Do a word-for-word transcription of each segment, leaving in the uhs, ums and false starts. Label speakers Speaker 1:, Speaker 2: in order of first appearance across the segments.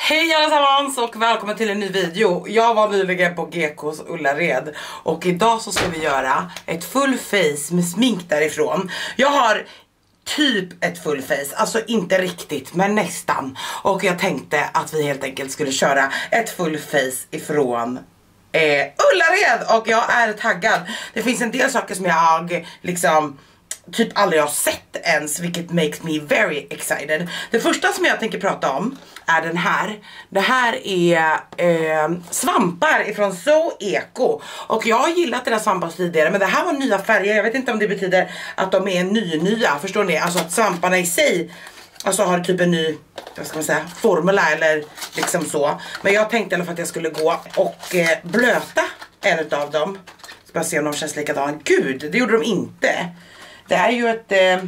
Speaker 1: Hej allesammans och välkommen till en ny video. Jag var nyligen på G K:s Ullared och idag så ska vi göra ett full face med smink därifrån. Jag har typ ett full face, alltså inte riktigt men nästan. Och jag tänkte att vi helt enkelt skulle köra ett full face ifrån eh, Ullared och jag är taggad. Det finns en del saker som jag liksom typ aldrig har sett ens, vilket makes me very excited. Det första som jag tänker prata om är den här. Det här är eh, svampar ifrån So Eco. Och jag har gillat deras svampar tidigare, men det här var nya färger. Jag vet inte om det betyder att de är ny-nya, förstår ni? Alltså att svamparna i sig alltså har typ en ny, vad ska man säga, formula eller liksom så. Men jag tänkte i alla fall att jag skulle gå och eh, blöta en utav dem. Ska bara se om de känns likadant. Gud, det gjorde de inte. Det är ju ett, eh,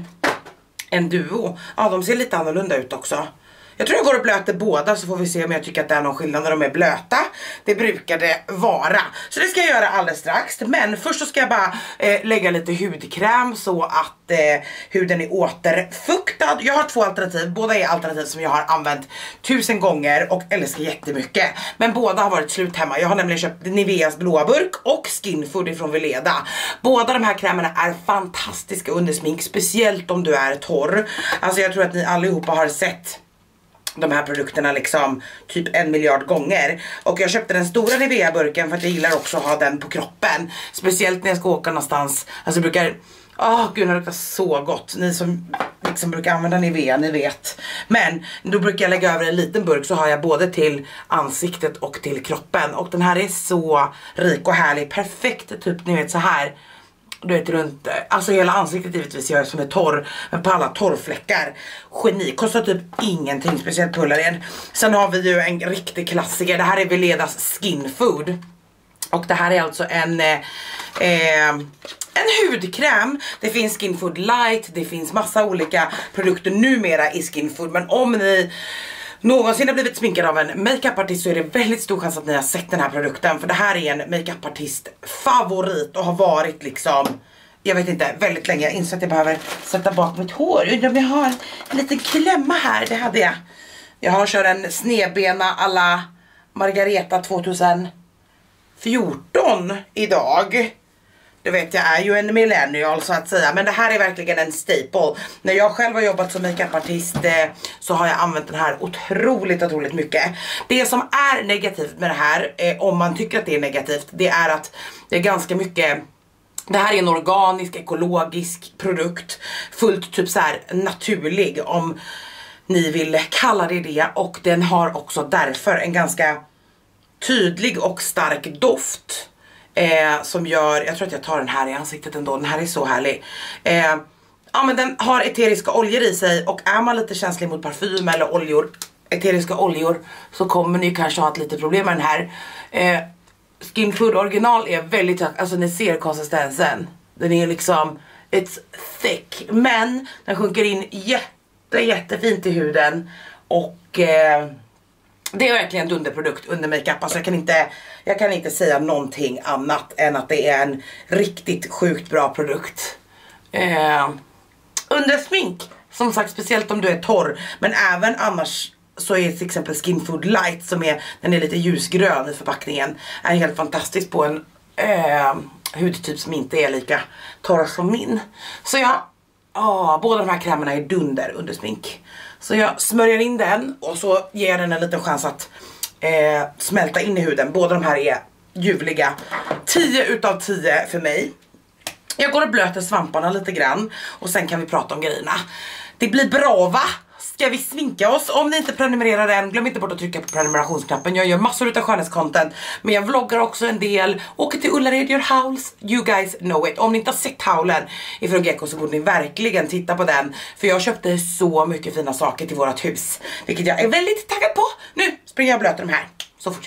Speaker 1: en duo. Ja, de ser lite annorlunda ut också. Jag tror jag går och blöter båda så får vi se om jag tycker att det är någon skillnad när de är blöta. Det brukar det vara. Så det ska jag göra alldeles strax. Men först så ska jag bara eh, lägga lite hudkräm så att eh, huden är återfuktad. Jag har två alternativ. Båda är alternativ som jag har använt tusen gånger och älskar jättemycket. Men båda har varit slut hemma. Jag har nämligen köpt Niveas blåa burk och Skinfood ifrån Veleda. Båda de här krämerna är fantastiska under smink. Speciellt om du är torr. Alltså jag tror att ni allihopa har sett de här produkterna liksom typ en miljard gånger. Och jag köpte den stora Nivea-burken för att jag gillar också att ha den på kroppen. Speciellt när jag ska åka någonstans. Alltså jag brukar, åh gud det luktar så gott. Ni som liksom brukar använda Nivea, ni vet. Men då brukar jag lägga över en liten burk så har jag både till ansiktet och till kroppen. Och den här är så rik och härlig. Perfekt typ, ni vet så här. Du vet runt, alltså hela ansiktet givetvis jag är som är torr, men på alla torrfläckar. Geni, kostar typ ingenting, speciellt på Ullared. Sen har vi ju en riktig klassiker, det här är Veledas Skinfood. Och det här är alltså en eh, en hudkräm. Det finns Skinfood Light, det finns massa olika produkter numera i Skinfood. Men om ni någonsin har blivit sminkad av en makeupartist så är det väldigt stor chans att ni har sett den här produkten. För det här är en makeupartist favorit och har varit liksom, jag vet inte, väldigt länge. Jag inser att jag behöver sätta bak mitt hår. Undrar om jag har en liten klämma här, det hade jag. Jag har kört en snedbena alla Margareta tjugohundrafjorton idag. Du vet, jag är ju en millennial så att säga. Men det här är verkligen en staple. När jag själv har jobbat som makeupartist eh, så har jag använt den här otroligt, otroligt mycket. Det som är negativt med det här, eh, om man tycker att det är negativt, det är att det är ganska mycket. Det här är en organisk, ekologisk produkt. Fullt typ så här naturlig, om ni vill kalla det det. Och den har också därför en ganska tydlig och stark doft. Eh, som gör, jag tror att jag tar den här i ansiktet ändå. Den här är så härlig. eh, Ja men den har eteriska oljor i sig. Och är man lite känslig mot parfym eller oljor, eteriska oljor, så kommer ni kanske ha ett litet problem med den här. eh, Skinfood original är väldigt, alltså ni ser konsistensen. Den är liksom, it's thick. Men den sjunker in jätte, jättefint i huden. Och eh, det är verkligen en dunderprodukt under makeup. Alltså jag kan inte, jag kan inte säga någonting annat än att det är en riktigt sjukt bra produkt. Eh, under smink, som sagt, speciellt om du är torr. Men även annars så är till exempel Skinfood Light, som är, den är lite ljusgrön i förpackningen, är helt fantastisk på en eh, hudtyp som inte är lika torr som min. Så ja, åh, båda de här krämerna är dunder under smink. Så jag smörjer in den och så ger jag den en liten chans att eh, smälta in i huden. Båda de här är ljuvliga. tio utav tio för mig. Jag går och blöter svamparna lite grann och sen kan vi prata om grejerna. Det blir bra, va? Ska vi sminka oss? Om ni inte prenumererar än, glöm inte bort att trycka på prenumerationsknappen. Jag gör massor utav skönhetscontent, men jag vloggar också en del. Åker till Ullared, gör hauls. You guys know it. Om ni inte har sett haulen ifrån G K så borde ni verkligen titta på den. För jag köpte så mycket fina saker till vårt hus, vilket jag är väldigt taggad på. Nu springer jag och blöter de här, så fortsätter vi.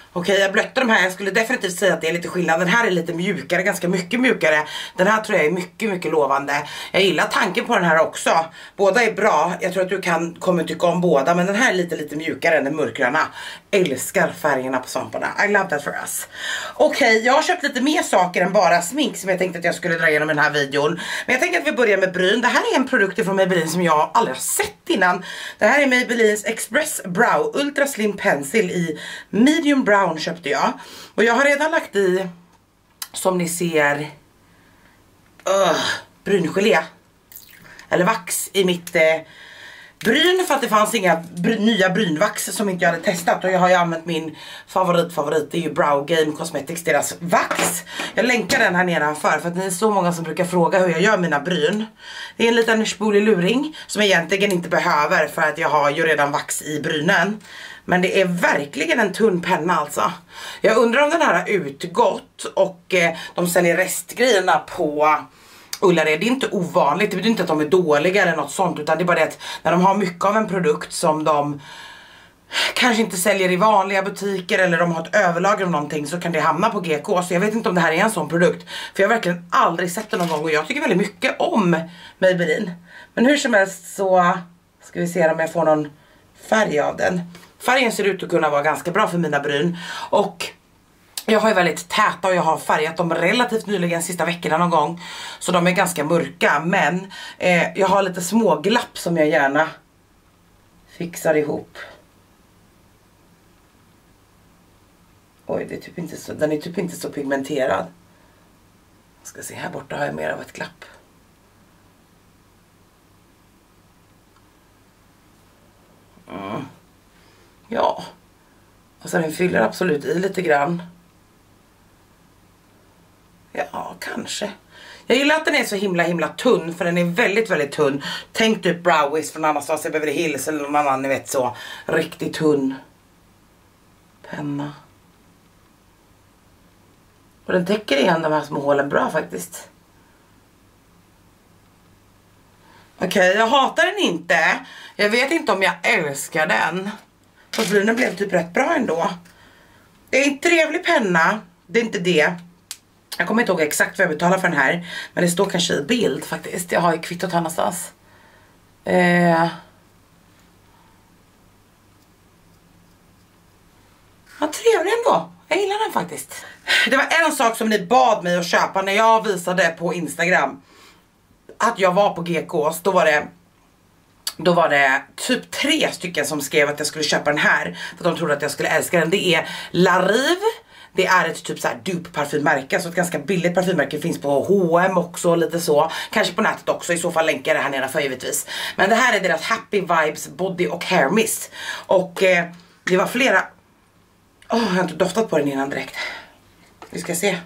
Speaker 1: Okej, okay, jag blötte de här. Jag skulle definitivt säga att det är lite skillnad. Den här är lite mjukare, ganska mycket mjukare. Den här tror jag är mycket, mycket lovande. Jag gillar tanken på den här också. Båda är bra. Jag tror att du kan kommer tycka om båda. Men den här är lite, lite mjukare än den mörkgröna. Älskar färgerna på svamparna. I love that for us. Okej, okay, jag har köpt lite mer saker än bara smink som jag tänkte att jag skulle dra igenom den här videon. Men jag tänker att vi börjar med bryn. Det här är en produkt från Maybelline som jag aldrig har sett innan. Det här är Maybellines Express Brow Ultra Slim Pencil i medium brown köpte jag. Och jag har redan lagt i, som ni ser, uh, bryngelé. Eller vax i mitt eh, bryn. För att det fanns inga bry nya brynvax som inte jag hade testat. Och jag har ju använt min favorit favorit. Det är ju Brow Game Cosmetics, deras vax. Jag länkar den här nedanför för att ni är så många som brukar fråga hur jag gör mina bryn. Det är en liten spolig luring som jag egentligen inte behöver för att jag har ju redan vax i brynen. Men det är verkligen en tunn penna alltså. Jag undrar om den här har utgått och eh, de säljer restgrejerna på Ullared. Det är inte ovanligt, det betyder inte att de är dåliga eller något sånt, utan det är bara det att när de har mycket av en produkt som de kanske inte säljer i vanliga butiker eller de har ett överlager av någonting, så kan det hamna på G K. Så jag vet inte om det här är en sån produkt, för jag har verkligen aldrig sett det någon gång och jag tycker väldigt mycket om Maybelline. Men hur som helst så ska vi se om jag får någon färg av den. Färgen ser ut att kunna vara ganska bra för mina bryn. Och jag har ju väldigt täta och jag har färgat dem relativt nyligen, sista veckorna någon gång. Så de är ganska mörka. Men eh, jag har lite små glapp som jag gärna fixar ihop. Oj, det är typ inte så, den är typ inte så pigmenterad. Jag ska se, här borta har jag mer av ett glapp. Mm. Ja. Och så den fyller absolut i lite grann. Ja, kanske. Jag gillar att den är så himla himla tunn, för den är väldigt väldigt tunn. Tänk typ Browies från Anastasia Beverly Hills eller någon annan, ni vet, så riktigt tunn penna. Och den täcker igen de här små hålen bra faktiskt. Okej, okay, jag hatar den inte. Jag vet inte om jag älskar den. Fast brynen blev typ rätt bra ändå. Det är en trevlig penna. Det är inte det. Jag kommer inte ihåg exakt vad jag betalar för den här. Men det står kanske i bild faktiskt. Jag har ju kvittot här någonstans. Eh... Ja, trevlig ändå. Jag gillar den faktiskt. Det var en sak som ni bad mig att köpa när jag visade på Instagram att jag var på G K:s. Då var det Då var det typ tre stycken som skrev att jag skulle köpa den här för att de trodde att jag skulle älska den. Det är La Rive. Det är ett typ så här dupe parfymmärke, så ett ganska billigt parfymmärke, finns på H och M också, lite så. Kanske på nätet också, i så fall länkar jag det här nedanför givetvis. Men det här är deras Happy Vibes Body och Hair Mist. Och eh, det var flera... Åh, oh, jag har inte doftat på den innan direkt. Vi ska se.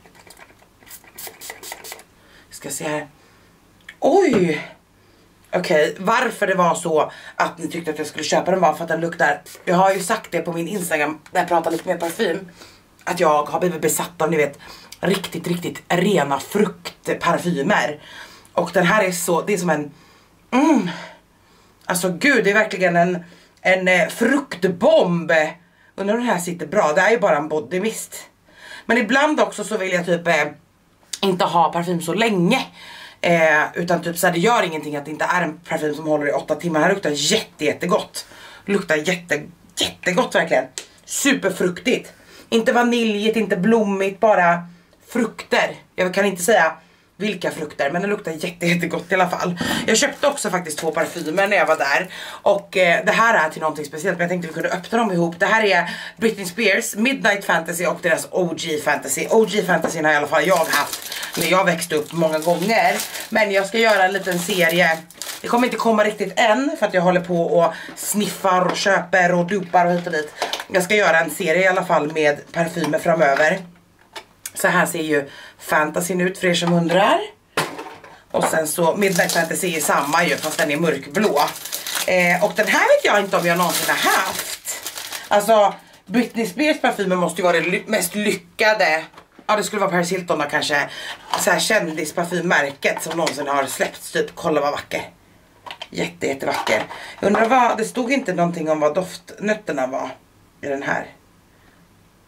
Speaker 1: Vi ska se här. Oj! Okej, okay, varför det var så att ni tyckte att jag skulle köpa den var för att den luktar... Jag har ju sagt det på min Instagram när jag pratar lite mer parfym, att jag har blivit besatt av, ni vet, riktigt, riktigt rena fruktparfymer. Och den här är så... Det är som en... Mm, alltså gud, det är verkligen en, en fruktbomb. Undrar om den här sitter bra. Det är ju bara en body mist. Men ibland också så vill jag typ eh, inte ha parfym så länge. Eh, utan typ så här, det gör ingenting att det inte är en parfym som håller i åtta timmar. Det här luktar jätte, jättegott. Luktar jätte, jättegott verkligen. Superfruktigt. Inte vaniljigt, inte blommigt, bara frukter. Jag kan inte säga vilka frukter, men det luktar jätte, jättegott i alla fall. Jag köpte också faktiskt två parfymer när jag var där. Och eh, det här är till någonting speciellt, men jag tänkte vi kunde öppna dem ihop. Det här är Britney Spears Midnight Fantasy och deras O G Fantasy. O G Fantasy har i alla fall jag haft när jag växte upp många gånger. Men jag ska göra en liten serie. Det kommer inte komma riktigt än, för att jag håller på och sniffar och köper och dupar och hit och dit. Jag ska göra en serie i alla fall med parfymer framöver. Så här ser ju Fantasyn ut för er som undrar. Och sen så Midnight Fantasy är samma ju, fast den är mörkblå. Eh, och den här vet jag inte om jag någonsin har haft. Alltså Britney Spears parfymer måste ju vara det ly mest lyckade. Ja, det skulle vara Paris Hilton då, kanske. Så här kändisparfymmärket som någonsin har släppts typ. Kolla vad vacker. Jätte, jättevacker. Jag undrar vad, det stod inte någonting om vad doftnötterna var i den här.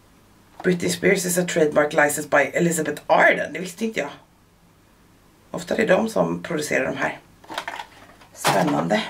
Speaker 1: Britney Spears is a trademark licensed by Elizabeth Arden. Det visste inte jag. Ofta är det de som producerar de här. Spännande.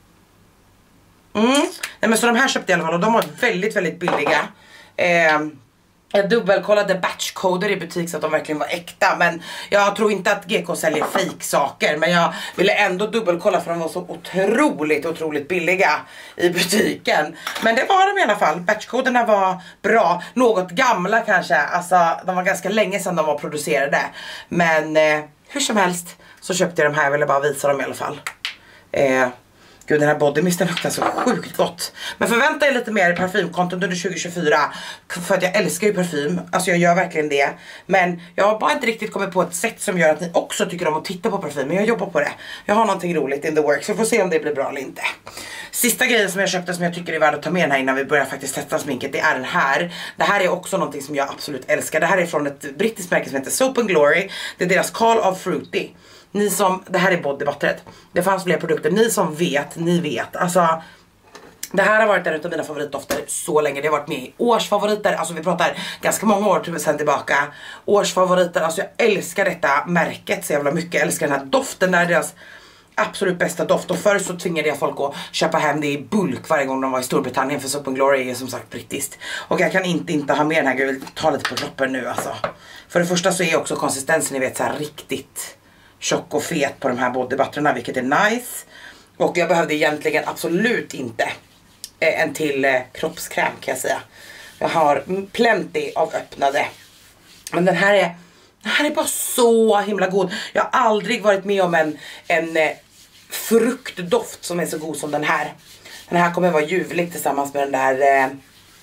Speaker 1: Mm. Nej, men så de här köpte jag i alla fall och de var väldigt, väldigt billiga. Eh, jag dubbelkollade batchkoder i butik så att de verkligen var äkta. Men jag tror inte att G K säljer fake saker. Men jag ville ändå dubbelkolla för de var så otroligt, otroligt billiga i butiken. Men det var de i alla fall. Batchkoderna var bra. Något gamla kanske. Alltså de var ganska länge sedan de var producerade. Men eh, hur som helst så köpte jag de här. Jag ville bara visa dem i alla fall. Eh... Gud, den här bodymisten luktar så sjukt gott. Men förvänta er lite mer parfymkonton under tjugo tjugofyra. För att jag älskar ju parfym. Alltså jag gör verkligen det. Men jag har bara inte riktigt kommit på ett sätt som gör att ni också tycker om att titta på parfym. Men jag jobbar på det. Jag har någonting roligt in the works. Så vi får se om det blir bra eller inte. Sista grejen som jag köpte som jag tycker är värd att ta med den här innan vi börjar faktiskt testa sminket. Det är den här. Det här är också någonting som jag absolut älskar. Det här är från ett brittiskt märke som heter Soap and Glory. Det är deras Call of Fruity. Ni som, det här är bodybutteret. Det fanns fler produkter, ni som vet, ni vet. Alltså, det här har varit en av mina favoritdofter så länge. Det har varit med i årsfavoriter, alltså vi pratar ganska många år sedan tillbaka. Årsfavoriter, alltså jag älskar detta märket så jävla mycket. Jag älskar den här doften, det är deras absolut bästa doft. Och förr så tvingade jag folk att köpa hem det i bulk varje gång de var i Storbritannien. För Soap and Glory är som sagt brittiskt. Och jag kan inte inte ha med den här, jag vill ta lite på droppen nu alltså. För det första så är också konsistensen, ni vet, så här riktigt tjock och fet på de här bodybutterna, vilket är nice. Och jag behövde egentligen absolut inte eh, en till eh, kroppskräm kan jag säga. Jag har plenty av öppnade. Men den här är den här är bara så himla god. Jag har aldrig varit med om en, en eh, fruktdoft som är så god som den här. Den här kommer vara ljuvlig tillsammans med den där eh,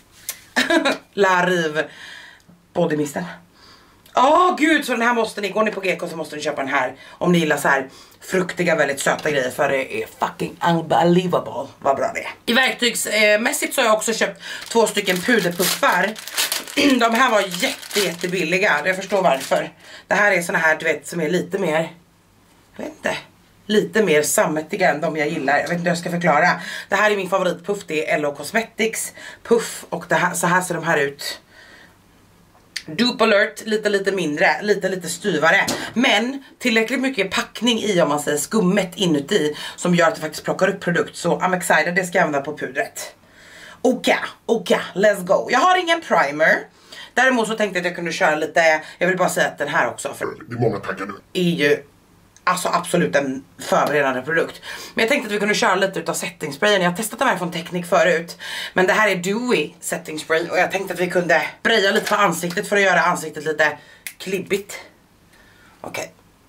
Speaker 1: La Rive bodymisten. Åh oh, gud, så den här måste ni, går ni på G K så måste ni köpa den här. Om ni gillar så här fruktiga, väldigt söta grejer. För det är fucking unbelievable vad bra det är. I verktygsmässigt så har jag också köpt två stycken puderpuffar. De här var jätte, jätte billiga. Jag förstår varför. Det här är såna här, du vet, som är lite mer, jag vet inte, lite mer sammetiga än de jag gillar. Jag vet inte hur jag ska förklara. Det här är min favoritpuff, det är L O Cosmetics puff. Och det här, så här ser de här ut. Dupe alert, lite lite mindre, lite lite styvare. Men tillräckligt mycket packning i, om man säger, skummet inuti, som gör att det faktiskt plockar upp produkt. Så I'm excited, det ska jag använda på pudret. Okej, okej, let's go. Jag har ingen primer. Däremot så tänkte jag att jag kunde köra lite. Jag vill bara säga att den här också, för
Speaker 2: det är många tankar nu,
Speaker 1: är ju alltså absolut en förberedande produkt. Men jag tänkte att vi kunde köra lite utav setting sprayen. Jag har testat den här från Technic förut. Men det här är Dewy setting spray. Och jag tänkte att vi kunde spraya lite på ansiktet för att göra ansiktet lite klibbigt. Okej.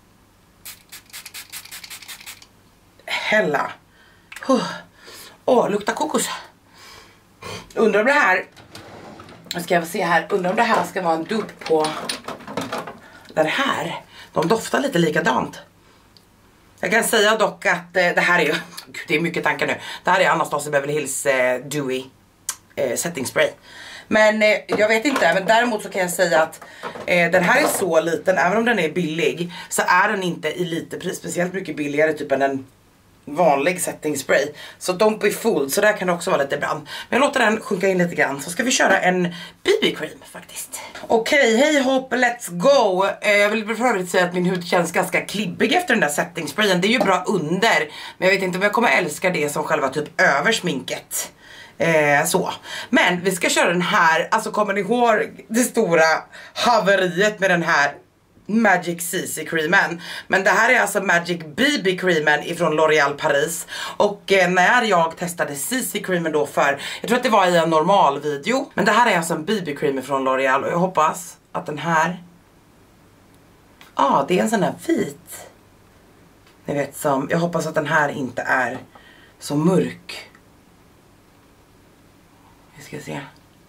Speaker 1: Okay. Hälla. Åh, oh, luktar kokos. Undrar om det här, ska jag se här, undrar om det här ska vara en dupe på den här. De doftar lite likadant. Jag kan säga dock att eh, det här är ju, gud, det är mycket tankar nu. Det här är Anastasia Beverly Hills eh, Dewy eh, setting spray. Men eh, jag vet inte, men däremot så kan jag säga att eh, den här är så liten, även om den är billig, så är den inte i lite pris, speciellt mycket billigare typ än en vanlig setting spray. Så don't be fooled, så där kan det också vara lite brand. Men jag låter den sjunka in lite grann, så ska vi köra en B B cream faktiskt. Okej, okay, hej hopp, let's go. eh, Jag vill för övrigt säga att min hud känns ganska klibbig efter den där setting sprayen. Det är ju bra under, men jag vet inte om jag kommer älska det som själva typ över sminket. Eh, så. Men vi ska köra den här. Alltså kommer ni ihåg det stora haveriet med den här Magic C C creamen? Men det här är alltså Magic B B creamen ifrån L'Oréal Paris. Och eh, när jag testade C C creamen då för, jag tror att det var i en normal video, men det här är alltså en B B cream från L'Oréal. Och jag hoppas att den här, ja ah, det är en sån här vit, ni vet, som, jag hoppas att den här inte är så mörk. Vi ska se.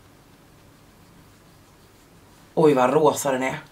Speaker 1: Oj vad rosa den är.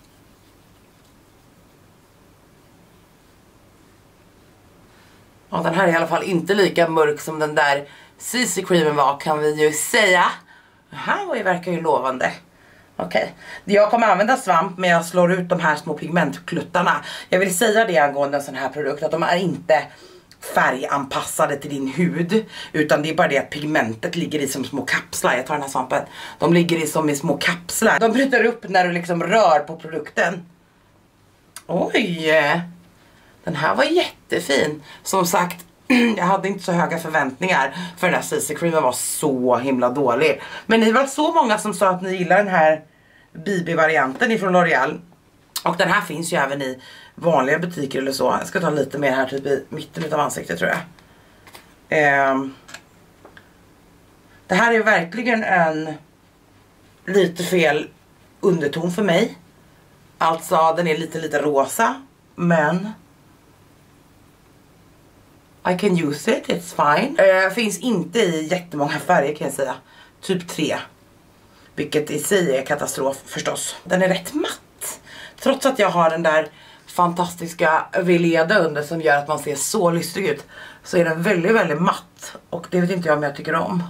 Speaker 1: Ja, den här är i alla fall inte lika mörk som den där C C creamen var, kan vi ju säga. Det här verkar ju lovande. Okej, okay. Jag kommer använda svamp, men jag slår ut de här små pigmentkluttarna. Jag vill säga det angående en sån här produkt, att de är inte färganpassade till din hud, utan det är bara det att pigmentet ligger i som små kapslar. Jag tar den här svampen. De ligger i som i små kapslar. De bryter upp när du liksom rör på produkten. Oj! Den här var jättefin. Som sagt, jag hade inte så höga förväntningar, för den här C C-creamen var så himla dålig. Men ni var så många som sa att ni gillar den här B B-varianten ifrån L'Oreal. Och den här finns ju även i vanliga butiker eller så. Jag ska ta lite mer här typ i mitten av ansiktet tror jag. Eh, det här är verkligen en lite fel underton för mig. Alltså den är lite lite rosa, men I can use it, it's fine. Eh, finns inte i jättemånga färger kan jag säga. Typ tre. Vilket i sig är katastrof förstås. Den är rätt matt. Trots att jag har den där fantastiska veleda under som gör att man ser så lystig ut, så är den väldigt väldigt matt. Och det vet inte jag om jag tycker om.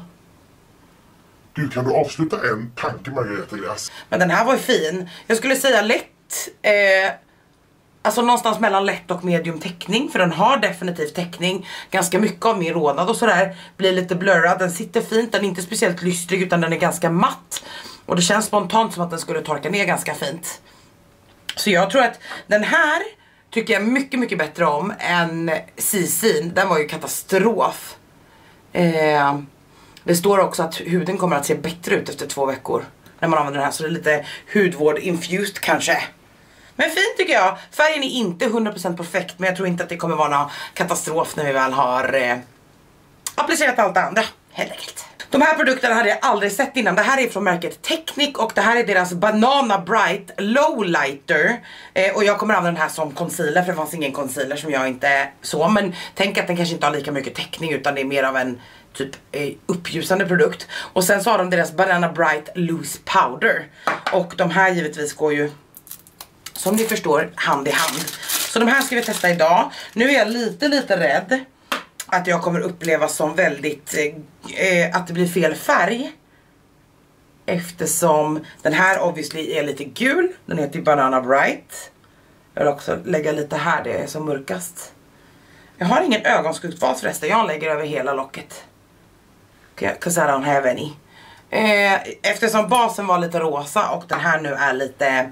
Speaker 2: Du, kan du avsluta en tanke, Margareta Gräs?
Speaker 1: Men den här var ju fin. Jag skulle säga lätt. Eh, alltså någonstans mellan lätt och medium täckning. För den har definitivt täckning. Ganska mycket av min rodnad och sådär blir lite blurrad. Den sitter fint. Den är inte speciellt lystig utan den är ganska matt. Och det känns spontant som att den skulle torka ner ganska fint. Så jag tror att den här tycker jag mycket mycket bättre om än C C. Den var ju katastrof. Eh, det står också att huden kommer att se bättre ut efter två veckor när man använder den här. Så det är lite hudvård infused kanske. Men fint tycker jag. Färgen är inte hundra procent perfekt, men jag tror inte att det kommer vara någon katastrof när vi väl har eh, applicerat allt det andra. Helt enkelt. De här produkterna hade jag aldrig sett innan. Det här är från märket Technic och det här är deras Banana Bright Lowlighter. Eh, och jag kommer använda den här som concealer, för det fanns ingen concealer som jag inte så. Men tänk att den kanske inte har lika mycket täckning utan det är mer av en typ eh, uppljusande produkt. Och sen så har de deras Banana Bright Loose Powder. Och de här givetvis går ju, som ni förstår, hand i hand. Så de här ska vi testa idag. Nu är jag lite lite rädd att jag kommer uppleva som väldigt eh, att det blir fel färg, eftersom den här obviously är lite gul. Den heter Banana Bright. Jag vill också lägga lite här, det är som mörkast. Jag har ingen ögonskuggfas förresten. Jag lägger över hela locket, because I don't have any. eh, Eftersom basen var lite rosa och den här nu är lite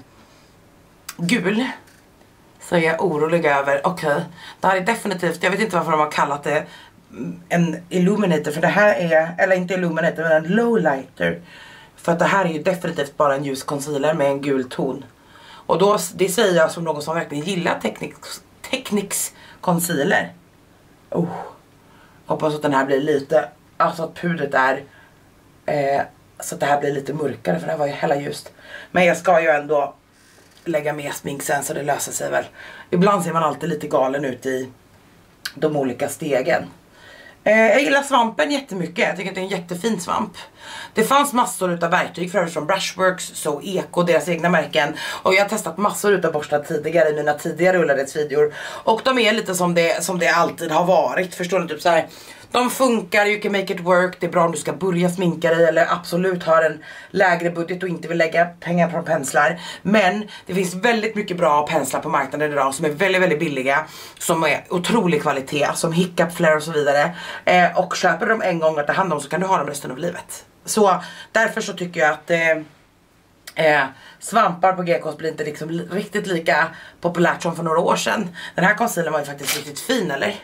Speaker 1: gul, så är jag orolig över, okej, okay, det här är definitivt, jag vet inte varför de har kallat det en illuminator, för det här är, eller inte illuminator men en lowlighter. För att det här är ju definitivt bara en ljus concealer med en gul ton. Och då, det säger jag som någon som verkligen gillar Technics, Technics concealer. Oh, hoppas att den här blir lite, alltså att pudret är eh, så att det här blir lite mörkare, för det här var ju hela ljust. Men jag ska ju ändå lägga mer smink sen, så det löser sig väl. Ibland ser man alltid lite galen ut i de olika stegen. eh, Jag gillar svampen jättemycket. Jag tycker att det är en jättefin svamp. Det fanns massor utav verktyg för från Brushworks, So Eco, deras egna märken. Och jag har testat massor utav borstar tidigare i mina tidigare Ullaredsvideor. Och de är lite som det, som det alltid har varit. Förstår ni? Typ så här. De funkar, you can make it work. Det är bra om du ska börja sminka dig eller absolut har en lägre budget och inte vill lägga pengar på penslar. Men det finns väldigt mycket bra penslar på marknaden idag som är väldigt väldigt billiga, som är otrolig kvalitet, som Hiccup, Flare och så vidare. eh, Och köper de en gång att ta hand om, så kan du ha dem resten av livet. Så därför så tycker jag att eh, eh, svampar på G K blir inte liksom li riktigt lika populärt som för några år sedan. Den här concealern var ju faktiskt riktigt fin, eller?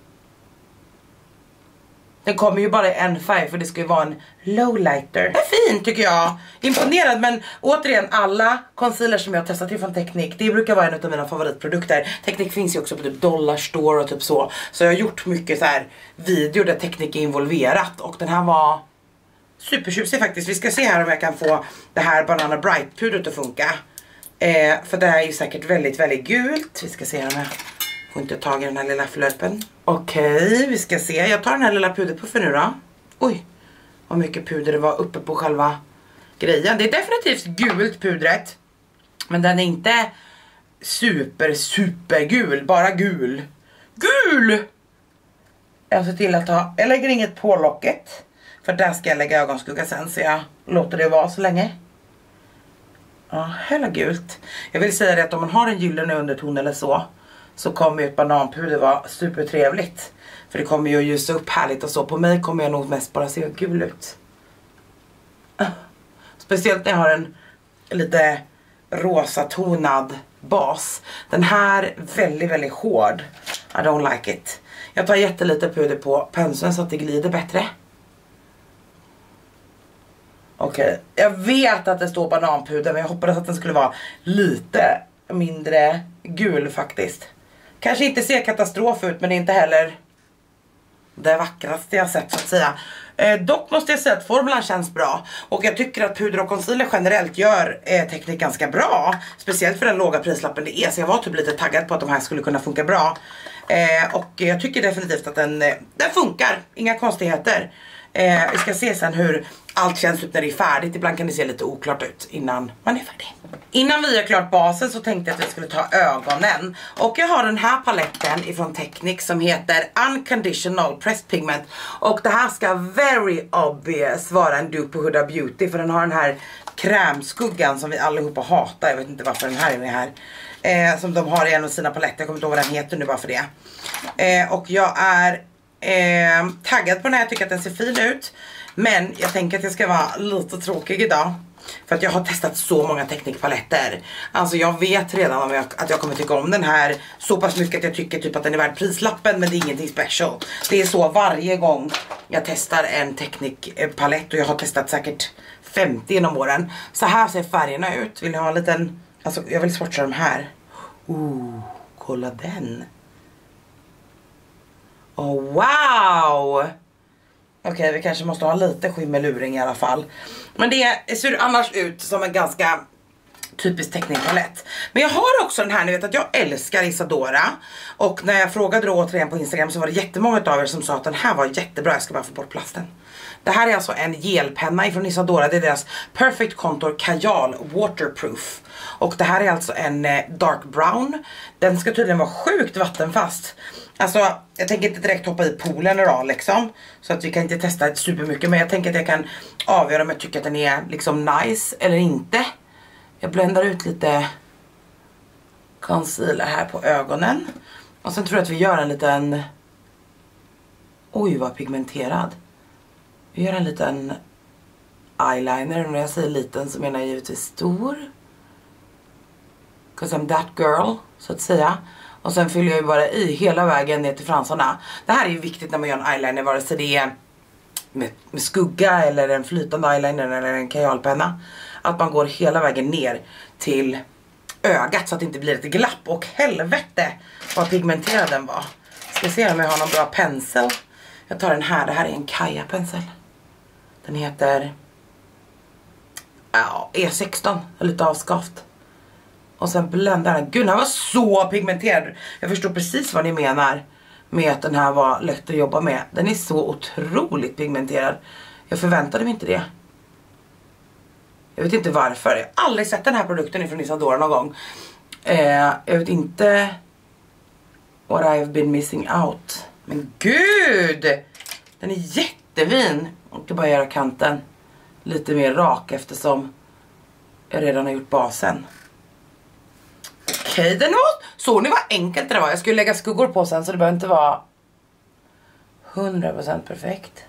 Speaker 1: Den kommer ju bara i en färg, för det ska ju vara en lowlighter. Det är fin tycker jag. Imponerad, men återigen, alla concealers som jag har testat till från Technic, det brukar vara en av mina favoritprodukter. Technic finns ju också på typ Dollar Store och typ så. Så jag har gjort mycket så här videor där Technic är involverat. Och den här var supertjusig faktiskt. Vi ska se här om jag kan få det här Banana Bright pudret att funka. Eh, för det här är ju säkert väldigt väldigt gult. Vi ska se här om jag får inte tag i den här lilla flöpen. Okej, vi ska se. Jag tar den här lilla puderpuffen nu då. Oj, vad mycket puder det var uppe på själva grejen. Det är definitivt gult pudret, men den är inte super super gul. Bara gul. Gul! Jag ser till att ta, jag lägger inget på locket, för där ska jag lägga ögonskugga sen, så jag låter det vara så länge. Ja, hela gult. Jag vill säga det att om man har en gyllene underton eller så, så kommer ju ett bananpuder vara supertrevligt. För det kommer ju att ljusa upp härligt och så. På mig kommer jag nog mest bara se gul ut. Speciellt när jag har en lite rosa tonad bas. Den här väldigt, väldigt hård. I don't like it. Jag tar jättelite puder på penseln så att det glider bättre. Okej, okay. Jag vet att det står bananpuder, men jag hoppades att den skulle vara lite mindre gul faktiskt. Kanske inte ser katastrof ut, men det är inte heller det vackraste jag sett så att säga. Eh, dock måste jag säga att formulan känns bra. Och jag tycker att puder och concealer generellt gör eh, teknik ganska bra. Speciellt för den låga prislappen det är. Så jag var typ lite taggad på att de här skulle kunna funka bra. Eh, och jag tycker definitivt att den, eh, den funkar. Inga konstigheter. Eh, vi ska se sen hur allt känns ut när det är färdigt. Ibland kan det se lite oklart ut innan man är färdig. Innan vi har klart basen så tänkte jag att vi skulle ta ögonen. Och jag har den här paletten ifrån Technic som heter Unconditional Pressed Pigment. Och det här ska very obvious vara en dupe på Huda Beauty. För den har den här krämskuggan som vi allihopa hatar. Jag vet inte varför den här är med här. Eh, som de har i en av sina paletter. Jag kommer inte ihåg vad den heter nu bara för det. Eh, och jag är eh, taggad på den här. Jag tycker att den ser fin ut. Men jag tänker att jag ska vara lite tråkig idag. För att jag har testat så många teknikpaletter. Alltså jag vet redan om jag, att jag kommer tycka om den här så pass mycket att jag tycker typ att den är värd prislappen. Men det är ingenting special. Det är så varje gång jag testar en teknikpalett. Och jag har testat säkert femtio genom åren. Så här ser färgerna ut. Vill ni ha en liten... Alltså jag vill swatcha de här. Oh, kolla den. Oh wow! Okej, okay, vi kanske måste ha lite skimmeluring i alla fall. Men det ser annars ut som en ganska typisk teknikpalett. Men jag har också den här, ni vet att jag älskar Isadora. Och när jag frågade då återigen på Instagram så var det jättemånga av er som sa att den här var jättebra. Jag ska bara få bort plasten. Det här är alltså en gelpenna ifrån Isadora. Det är deras Perfect Contour Kajal Waterproof. Och det här är alltså en dark brown. Den ska tydligen vara sjukt vattenfast. Alltså jag tänker inte direkt hoppa i poolen idag liksom. Så att vi kan inte testa supermycket. Men jag tänker att jag kan avgöra om jag tycker att den är liksom nice eller inte. Jag bländar ut lite concealer här på ögonen. Och sen tror jag att vi gör en liten... Oj vad pigmenterad. Vi gör en liten eyeliner. När jag säger liten så menar jag givetvis stor. 'Cause I'm that girl, så att säga. Och sen fyller jag ju bara i hela vägen ner till fransarna. Det här är ju viktigt när man gör en eyeliner. Vare sig det är med, med skugga eller en flytande eyeliner eller en kajalpenna. Att man går hela vägen ner till ögat så att det inte blir ett glapp. Och helvete vad pigmenterad den var. Ska se om jag har någon bra pensel. Jag tar den här. Det här är en Kaja pensel. Den heter ja, E sexton. Lite avskaft. Och sen bländar den. Gud, den här var så pigmenterad. Jag förstår precis vad ni menar med att den här var lätt att jobba med. Den är så otroligt pigmenterad. Jag förväntade mig inte det. Jag vet inte varför. Jag har aldrig sett den här produkten från Isadora någon gång. Eh, jag vet inte what I've been missing out. Men gud! Den är jättefin. Jag ska bara göra kanten lite mer rak eftersom jag redan har gjort basen. Okej, okay, den var... Såg ni vad enkelt det var? Jag skulle lägga skuggor på sen så det behöver inte vara hundra procent perfekt.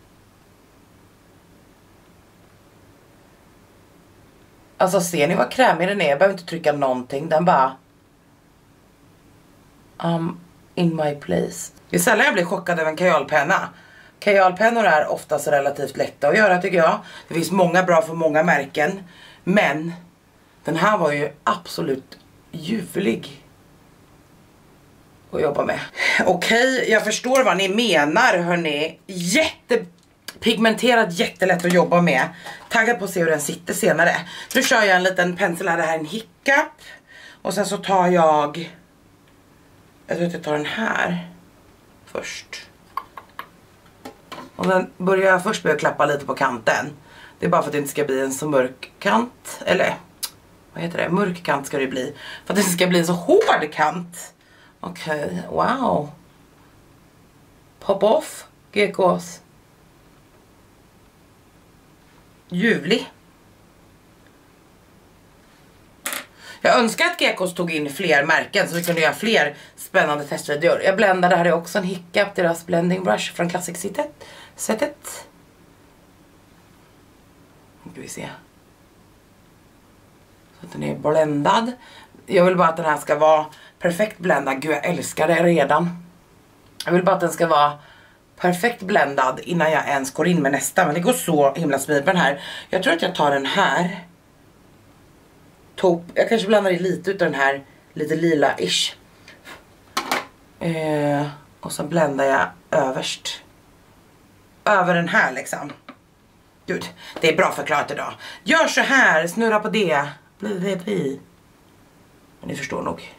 Speaker 1: Alltså ser ni vad krämig den är? Jag behöver inte trycka någonting. Den bara... Um, in my place. Det är sällan jag blir chockad över en kajalpenna. Kajalpennor är oftast relativt lätta att göra tycker jag. Det finns många bra för många märken. Men den här var ju absolut ljuvlig att jobba med. Okej, okay, jag förstår vad ni menar hörni. Jättepigmenterad, jättelätt att jobba med. Taggad på att se hur den sitter senare. Nu kör jag en liten pensel här, det här är en hiccup. Och sen så tar jag jag tror att jag tar den här först. Och den börjar jag först börja klappa lite på kanten. Det är bara för att det inte ska bli en så mörk kant. Eller, vad heter det? Mörk kant ska det bli. För att det inte ska bli en så hård kant. Okej, okay, wow. Pop off, G K's. Ljuvlig. Jag önskar att Gekos tog in fler märken så vi kunde göra fler spännande testvideor. Jag blendar, det här är också en hiccup, deras blending brush från Classic Setet. Nu ska vi se. Så att den är bländad. Jag vill bara att den här ska vara perfekt bländad. Gud, jag älskar det redan. Jag vill bara att den ska vara perfekt bländad innan jag ens går in med nästa. Men det går så himla smidigt med den här. Jag tror att jag tar den här. Top. Jag kanske blandar i lite utav den här. Lite lila-ish. Eh, och så bländar jag överst. Över den här liksom. Gud, det är bra förklarat idag. Gör så här, snurra på det. Bli det bli. Men ni förstår nog.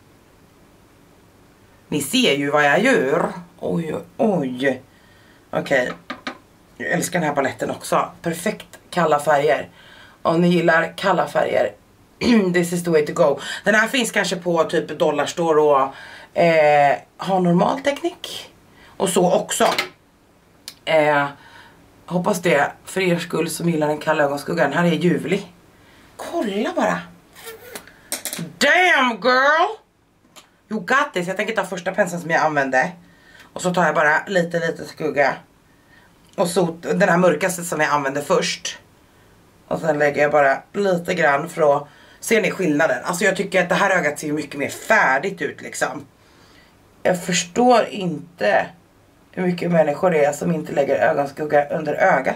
Speaker 1: Ni ser ju vad jag gör. Oj, oj. Okej. Okay. Jag älskar den här paletten också. Perfekt kalla färger. Om ni gillar kalla färger. This is the way to go. Den här finns kanske på typ Dollarstore och eh, har normal teknik. Och så också. Eh, hoppas det för er skull som gillar den kalla ögonskuggan. Den här är ljuvlig. Kolla bara. Damn girl. You got this. Jag tänker ta första penseln som jag använde. Och så tar jag bara lite lite skugga. Och så den här mörkaste som jag använde först. Och sen lägger jag bara lite grann för att se ni skillnaden. Alltså jag tycker att det här ögat ser mycket mer färdigt ut liksom. Jag förstår inte hur mycket människor det är som inte lägger ögonskugga under ögat.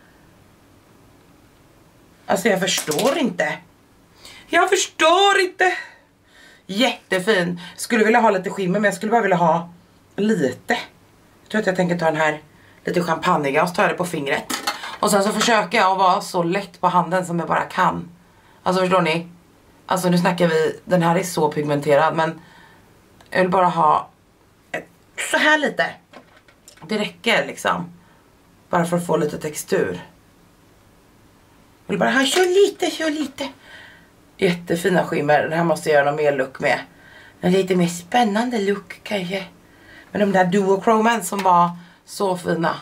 Speaker 1: Alltså jag förstår inte. Jag förstår inte. Jättefin. Skulle vilja ha lite skimmer, men jag skulle bara vilja ha lite. Jag tror att jag tänker ta den här lite champagneiga och så tar jag det på fingret. Och sen så försöker jag att vara så lätt på handen som jag bara kan. Alltså förstår ni? Alltså nu snackar vi, den här är så pigmenterad, men jag vill bara ha ett, så här lite. Det räcker liksom. Bara för att få lite textur. Jag vill bara ha så lite, så lite. Jättefina skimmer. Den här måste jag göra någon mer look med. En lite mer spännande look kanske. Men de där duochromen som var så fina.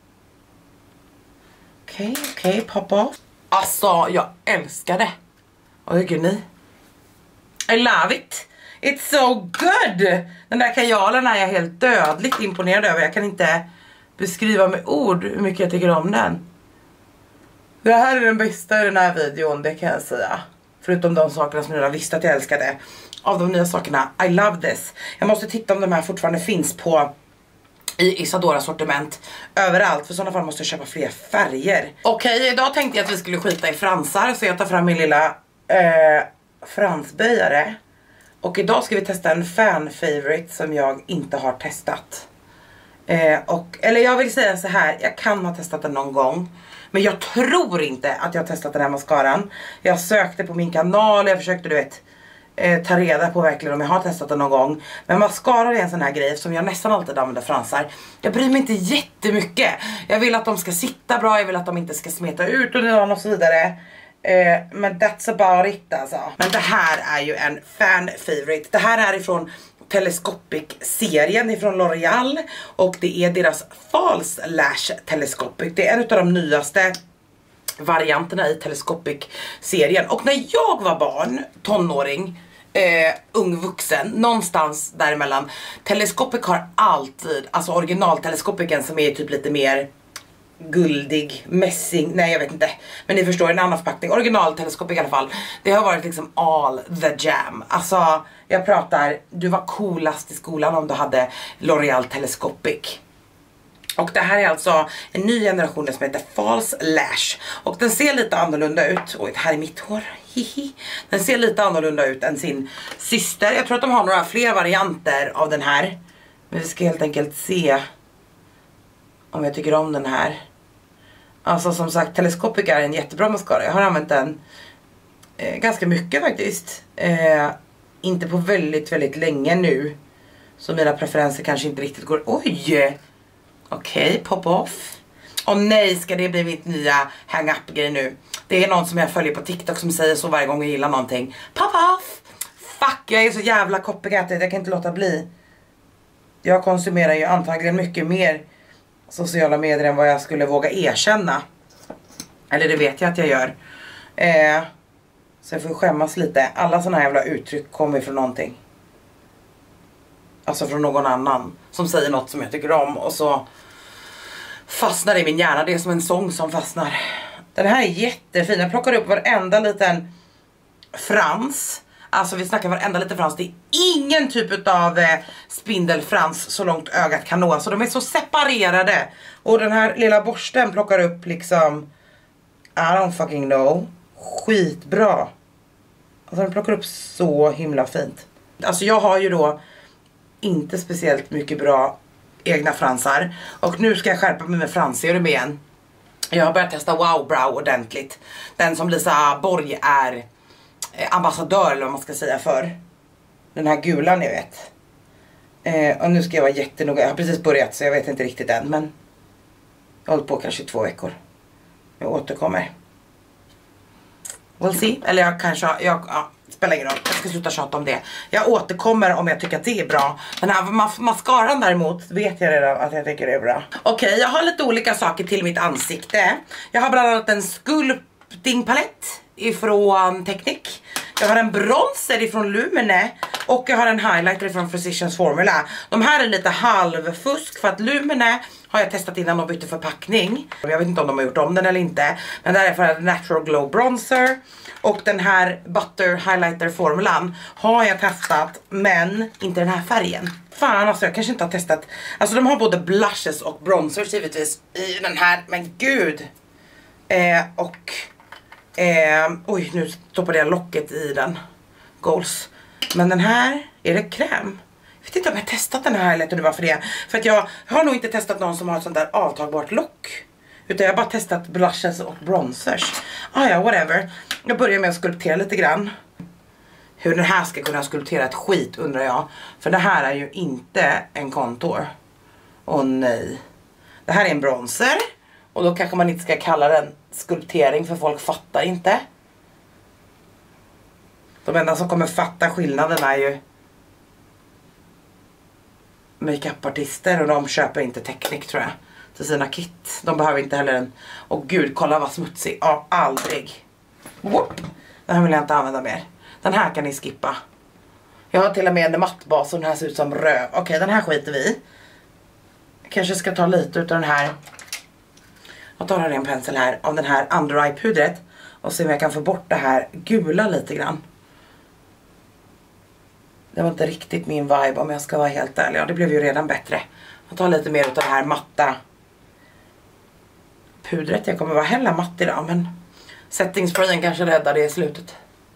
Speaker 1: Okej, okay, okej, okay, pop off. Alltså, jag älskar det. Och tycker ni? I love it. It's so good. Den där kajalen är jag helt dödligt imponerad över. Jag kan inte beskriva med ord hur mycket jag tycker om den. Det här är den bästa i den här videon, det kan jag säga. Förutom de sakerna som jag redan visste att jag älskade. Av de nya sakerna, I love this. Jag måste titta om de här fortfarande finns på i Isadora sortiment överallt. För sådana fall måste jag köpa fler färger. Okej, okay, idag tänkte jag att vi skulle skita i fransar. Så jag tar fram min lilla eh, fransböjare. Och idag ska vi testa en fan favorite som jag inte har testat. Eh, och, eller jag vill säga så här, jag kan ha testat den någon gång. Men jag tror inte att jag har testat den här mascaran. Jag sökte på min kanal, jag försökte du vet eh, ta reda på verkligen om jag har testat den någon gång. Men mascara är en sån här grej som jag nästan alltid använder fransar. Jag bryr mig inte jättemycket. Jag vill att de ska sitta bra, jag vill att de inte ska smeta ut och, och så vidare. Eh, men that's about it alltså. Men det här är ju en fan favorite. Det här är ifrån Telescopic-serien ifrån L'Oreal. Och det är deras False Lash Telescopic. Det är en av de nyaste varianterna i Telescopic-serien. Och när jag var barn, tonåring, eh, ung vuxen, någonstans däremellan, Telescopic har alltid, alltså original Telescopicen som är typ lite mer guldig, mässing, nej jag vet inte. Men ni förstår, en annan förpackning. Original Telescopic i alla fall. Det har varit liksom all the jam. Alltså, jag pratar, du var coolast i skolan om du hade L'Oreal Telescopic. Och det här är alltså en ny generation som heter False Lash. Och den ser lite annorlunda ut. Oj, det här är mitt hår. Hihi. Den ser lite annorlunda ut än sin syster. Jag tror att de har några fler varianter av den här. Men vi ska helt enkelt se om jag tycker om den här. Alltså som sagt, Telescopic är en jättebra mascara. Jag har använt den eh, ganska mycket faktiskt. Eh, inte på väldigt, väldigt länge nu. Så mina preferenser kanske inte riktigt går. Oj! Okej, okay, pop off. Och nej, ska det bli mitt nya hang-up-grej nu. Det är någon som jag följer på TikTok som säger så varje gång jag gillar någonting. Pop off! Fuck, jag är så jävla copycated. Jag kan inte låta bli. Jag konsumerar ju antagligen mycket mer sociala medier än vad jag skulle våga erkänna. Eller det vet jag att jag gör. Eh, Så jag får skämmas lite. Alla såna här jävla uttryck kommer från någonting. Alltså från någon annan som säger något som jag tycker om. Och så fastnar det i min hjärna. Det är som en sång som fastnar. Den här är jättefin. Jag plockar upp varenda liten frans. Alltså vi snackar varenda liten frans. Det är ingen typ av eh, spindelfrans så långt ögat kan nå. Så de är så separerade. Och den här lilla borsten plockar upp liksom, I don't fucking know, skitbra. Alltså den plockar upp så himla fint. Alltså jag har ju då inte speciellt mycket bra egna fransar. Och nu ska jag skärpa mig med fransserum igen. Jag har börjat testa Wow Brow ordentligt. Den som Lisa Borg är ambassadör eller vad man ska säga för. Den här gula ni vet. Eh, och nu ska jag vara jättenoga. Jag har precis börjat så jag vet inte riktigt än. Men jag har hållit på kanske två veckor. Jag återkommer. We'll see. Eller jag kanske, jag, ja, spelar ingen roll. Jag ska sluta tjata om det. Jag återkommer om jag tycker att det är bra. Den här mas mascaran däremot vet jag redan att jag tycker det är bra. Okej, okay, jag har lite olika saker till mitt ansikte. Jag har bland annat en sculpting-palett ifrån Technic. Jag har en bronzer ifrån Lumene. Och jag har en highlighter ifrån Physicians Formula. De här är lite halvfusk för att Lumene har jag testat innan de bytte förpackning. Jag vet inte om de har gjort om den eller inte. Men det här är för Natural Glow Bronzer. Och den här Butter Highlighter formulan har jag testat, men inte den här färgen. Fan alltså, jag kanske inte har testat. Alltså de har både blushes och bronzers givetvis i den här, men gud. Eh, och eh, oj, nu stoppade jag locket i den. Goals. Men den här, är det kräm? Jag vet inte om jag har testat den här eller varför det är. För att jag har nog inte testat någon som har ett sånt där avtagbart lock. Utan jag har bara testat blushes och bronzers. Ah ja, whatever. Jag börjar med att skulptera lite grann. Hur den här ska kunna skulptera ett skit undrar jag. För det här är ju inte en kontor. Åh nej. Det här är en bronzer. Och då kanske man inte ska kalla den skulptering för folk fattar inte. De enda som kommer fatta skillnaden är ju makeup-artister. Och de köper inte Technic tror jag. Till sina kit. De behöver inte heller en. Och gud, kolla vad smutsig. Ja, aldrig. Whoop. Den här vill jag inte använda mer. Den här kan ni skippa. Jag har till och med en mattbas och den här ser ut som röv. Okej, okay, den här skiter vi i. Kanske ska ta lite utav den här. Jag tar en pensel här av den här under eye pudret. Och se om jag kan få bort det här gula lite grann. Det var inte riktigt min vibe om jag ska vara helt ärlig. Ja, det blev ju redan bättre. Jag tar lite mer utav det här matta pudret. Jag kommer vara hella matt idag, men setting sprayen kanske räddar det i slutet.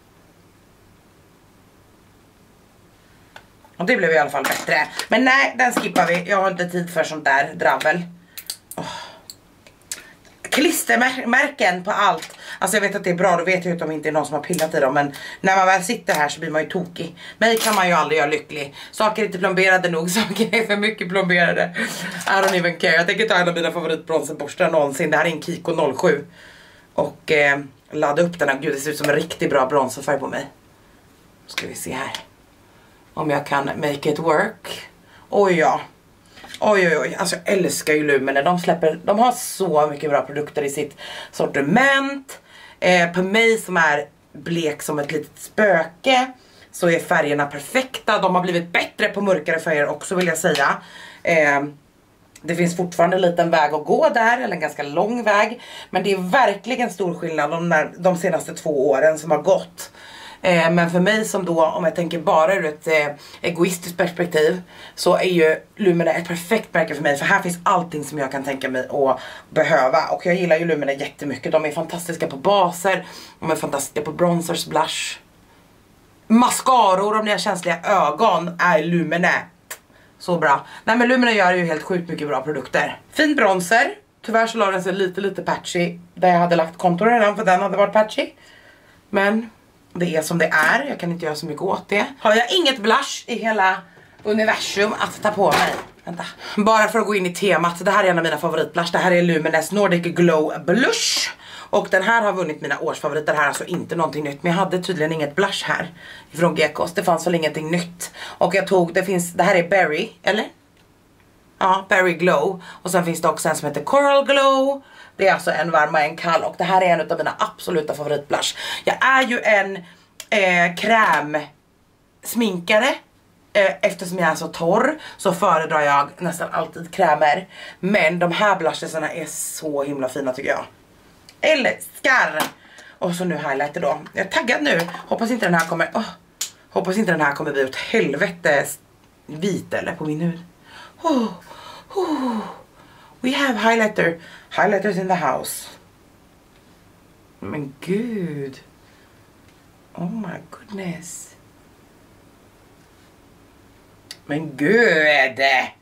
Speaker 1: Och det blev i alla fall bättre. Men nej, den skippar vi. Jag har inte tid för sånt där dravel. Oh. Klistermärken på allt. Alltså jag vet att det är bra, då vet jag inte om det inte är någon som har pillat i dem. Men när man väl sitter här så blir man ju tokig. Mig kan man ju aldrig göra lycklig. Saker är inte plomberade nog, saker är för mycket plomberade. I don't even care. Jag tänker ta en av mina favoritbronserborstar någonsin. Det här är en Kiko noll sju. Och eh, ladda upp den här. Gud, det ser ut som en riktigt bra bronserfärg på mig. Ska vi se här. Om jag kan make it work. Oj ja. Oj oj oj, alltså jag älskar ju Lumene. De släpper, de har så mycket bra produkter i sitt sortiment. Eh, på mig som är blek som ett litet spöke så är färgerna perfekta. De har blivit bättre på mörkare färger också vill jag säga. Eh, det finns fortfarande en liten väg att gå där, eller en ganska lång väg. Men det är verkligen stor skillnad de, där, de senaste två åren som har gått. Eh, men för mig som då, om jag tänker bara ur ett eh, egoistiskt perspektiv, så är ju Lumene ett perfekt märke för mig. För här finns allting som jag kan tänka mig att behöva. Och jag gillar ju Lumene jättemycket. De är fantastiska på baser, de är fantastiska på bronzers, blush. Mascaror om ni har känsliga ögon är Lumene. Så bra. Nej men Lumene gör ju helt sjukt mycket bra produkter. Fin bronzer. Tyvärr så la den sig lite lite patchy där jag hade lagt kontor redan, för den hade varit patchy. Men det är som det är, jag kan inte göra så mycket åt det. Har jag inget blush i hela universum att ta på mig. Vänta. Bara för att gå in i temat, det här är en av mina favoritblush. Det här är Lumenes Nordic Glow Blush. Och den här har vunnit mina årsfavoriter. Det här är alltså inte någonting nytt. Men jag hade tydligen inget blush här ifrån Gekos. Det fanns väl ingenting nytt. Och jag tog, det finns, det här är Berry, eller? Ja, Berry Glow. Och sen finns det också en som heter Coral Glow. Det är alltså en varm och en kall. Och det här är en av mina absoluta favoritblush. Jag är ju en eh, krämsminkare. Eh, eftersom jag är så torr så föredrar jag nästan alltid krämer. Men de här blushesarna är så himla fina tycker jag. Älskar! Och så nu highlighter då. Jag är taggad nu. Hoppas inte den här kommer... Oh, hoppas inte den här kommer bli åt helvete vit eller på min hud. Oh, oh. We have highlighter. Highlighters in the house. Men gud. Oh my goodness. Men gud.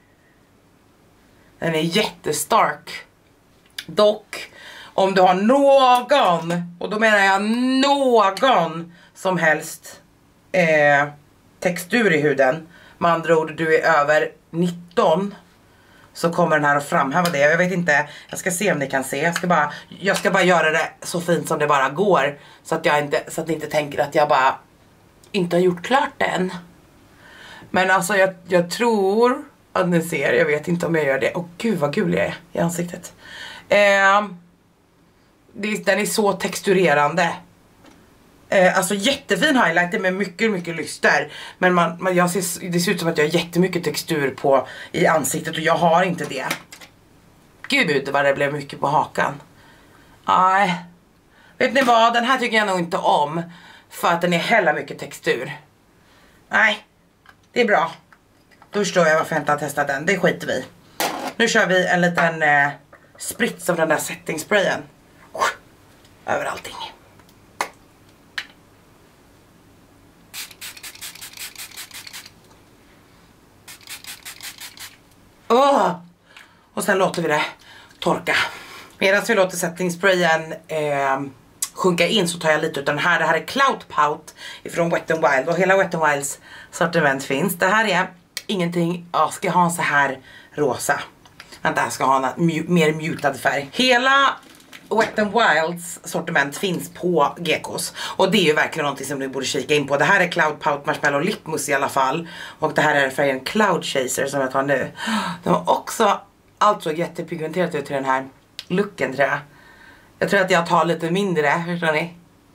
Speaker 1: Den är jättestark. Dock, om du har någon, och då menar jag någon som helst eh, textur i huden. Med andra ord, du är över nitton. Så kommer den här att framhäva det. Jag vet inte, jag ska se om ni kan se. Jag ska bara, jag ska bara göra det så fint som det bara går. Så att, jag inte, så att ni inte tänker att jag bara inte har gjort klart den. Men alltså jag, jag tror att ni ser, jag vet inte om jag gör det. Åh gud vad gul jag är i ansiktet. Eh, det, den är så texturerande. Eh, alltså jättefin highlighter med mycket mycket lyster. Men man, man, jag ser, det ser ut som att jag har jättemycket textur på i ansiktet. Och jag har inte det. Gud vad det blev mycket på hakan. Nej. Vet ni vad, den här tycker jag nog inte om. För att den är hella mycket textur. Nej, det är bra. Då förstår jag varför jag inte har testat den, det skiter vi. Nu kör vi en liten eh, sprits av den där setting sprayen. Över allting. Oh. Och sen låter vi det torka. Medan vi låter setting sprayen eh, sjunka in så tar jag lite av den här. Det här är Cloud Pout ifrån Wet n Wild. Och hela Wet n Wilds sortiment finns. Det här är ingenting. Ja, ska jag ha en så här rosa. Vänta, jag ska ha en mju mer mutad färg. Hela Wet n Wilds sortiment finns på G K:s. Och det är ju verkligen någonting som ni borde kika in på. Det här är Cloud Pout Marshmallow Lip Mousse i alla fall. Och det här är färgen Cloud Chaser som jag tar nu. De har också alltså jättepigmenterat ut till den här looken tror jag. Jag tror att jag tar lite mindre, förstår ni?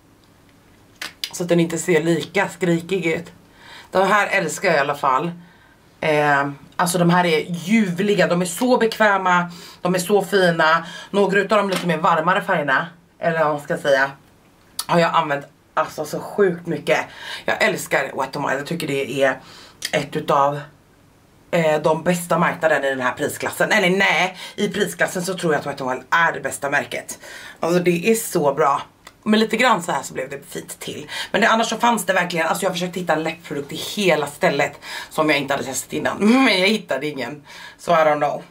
Speaker 1: Så att den inte ser lika skrikig ut. De här älskar jag i alla fall. Eh, alltså de här är ljuvliga, de är så bekväma, de är så fina. Några av de lite mer varmare färgerna, eller vad man ska säga, har jag använt alltså så sjukt mycket. Jag älskar Wet n Wild, jag tycker det är ett utav eh, de bästa marknaden i den här prisklassen. Eller nej, i prisklassen så tror jag att Wet n Wild är det bästa märket. Alltså det är så bra. Men lite grann så här så blev det fint till. Men det, annars så fanns det verkligen, alltså jag försökte hitta en läppprodukt i hela stället som jag inte hade testat innan. Men jag hittade ingen. Så I don't know.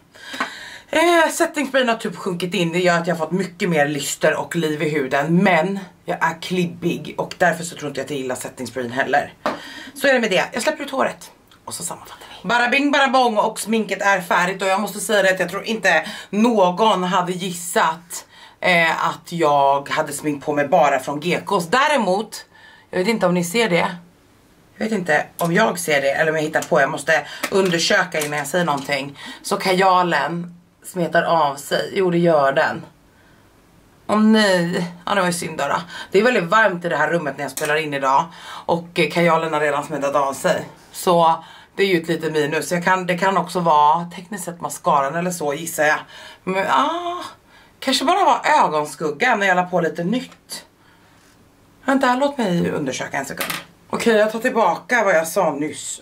Speaker 1: Eh, setting sprayen har typ sjunkit in. Det gör att jag har fått mycket mer lyster och liv i huden. Men jag är klibbig och därför så tror inte jag att jag gillar setting sprayen heller. Så är det med det. Jag släpper ut håret. Och så sammanfattar vi. Bara bing bara bong och sminket är färdigt. Och jag måste säga det att jag tror inte någon hade gissat Eh, att jag hade smink på mig bara från G K:s. Däremot, jag vet inte om ni ser det. Jag vet inte om jag ser det eller om jag hittar på. Jag måste undersöka innan jag säger någonting. Så kajalen smetar av sig. Jo, det gör den. Åh nej. Ja, det var ju synd då. Det är väldigt varmt i det här rummet när jag spelar in idag. Och eh, kajalen har redan smetat av sig. Så det är ju ett litet minus. Jag kan, det kan också vara tekniskt sett mascaran eller så, gissar jag. Men ah... kanske bara var ögonskugga när jag la på lite nytt. Vänta, låt mig undersöka en sekund. Okej, jag tar tillbaka vad jag sa nyss.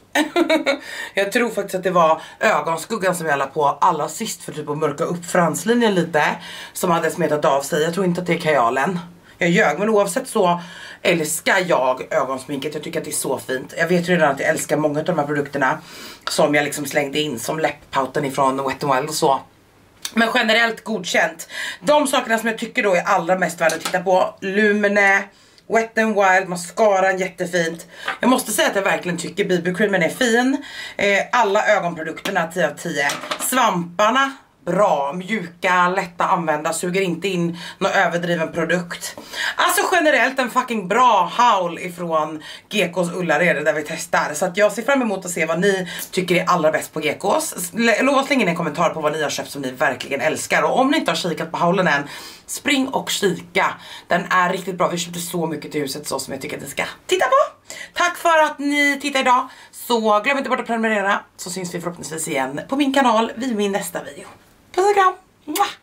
Speaker 1: Jag tror faktiskt att det var ögonskuggan som jag la på allra sist för typ att mörka upp franslinjen lite. Som hade smetat av sig. Jag tror inte att det är kajalen. Jag ljög, men oavsett så älskar jag ögonsminket. Jag tycker att det är så fint. Jag vet redan att jag älskar många av de här produkterna som jag liksom slängde in som läpppouten ifrån Wet n Wild och så. Men generellt godkänt. De sakerna som jag tycker då är allra mest värda att titta på: Lumene, Wet n Wild, mascaran jättefint. Jag måste säga att jag verkligen tycker B B-creamen är fin. eh, Alla ögonprodukterna tio av tio. Svamparna, bra, mjuka, lätta att använda. Suger inte in någon överdriven produkt. Alltså generellt en fucking bra haul ifrån Gekås Ullared där vi testar. Så att jag ser fram emot att se vad ni tycker är allra bäst på Gekås. Lova slänga in en kommentar på vad ni har köpt som ni verkligen älskar. Och om ni inte har kikat på haulen än, spring och kika. Den är riktigt bra. Vi köpte så mycket till huset så som jag tycker att ni ska titta på. Tack för att ni tittar idag. Så glöm inte bort att prenumerera. Så syns vi förhoppningsvis igen på min kanal vid min nästa video. Puss och kram! Mwah!